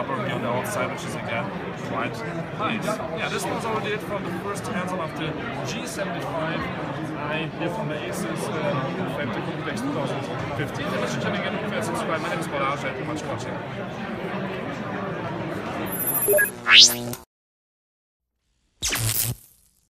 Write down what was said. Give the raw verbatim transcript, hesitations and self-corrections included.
rubber on the outside, which is again quite nice. Yeah, this was already it from the first hands-on of the G seventy-five. I here from the ASUS uh, Certified twenty fifteen. Ladies and gentlemen, again, please subscribe. My name is Balazs. Thank you much for watching.